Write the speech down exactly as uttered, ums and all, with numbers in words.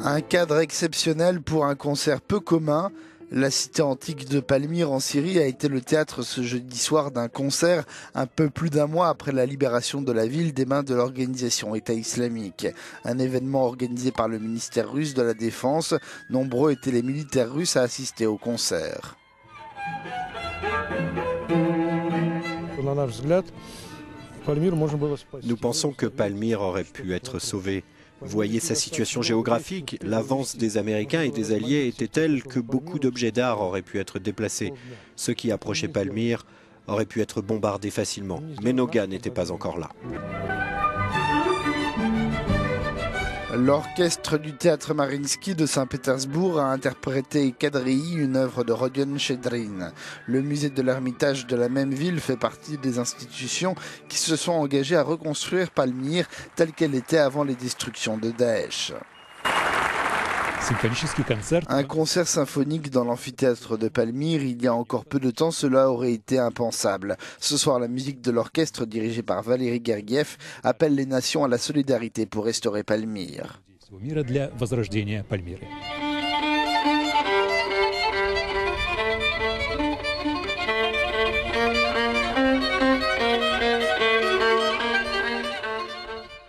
Un cadre exceptionnel pour un concert peu commun. La cité antique de Palmyre en Syrie a été le théâtre ce jeudi soir d'un concert un peu plus d'un mois après la libération de la ville des mains de l'organisation État islamique. Un événement organisé par le ministère russe de la Défense. Nombreux étaient les militaires russes à assister au concert. Nous pensons que Palmyre aurait pu être sauvé. Voyez sa situation géographique. L'avance des Américains et des Alliés était telle que beaucoup d'objets d'art auraient pu être déplacés. Ceux qui approchaient Palmyre auraient pu être bombardés facilement. Mais nos gars n'étaient pas encore là. L'orchestre du théâtre Mariinsky de Saint-Pétersbourg a interprété Kadriy, une œuvre de Rodion Chedrin. Le musée de l'Ermitage de la même ville fait partie des institutions qui se sont engagées à reconstruire Palmyre telle qu'elle était avant les destructions de Daesh. Un concert symphonique dans l'amphithéâtre de Palmyre, il y a encore peu de temps, cela aurait été impensable. Ce soir, la musique de l'orchestre, dirigée par Valéry Gergiev, appelle les nations à la solidarité pour restaurer Palmyre.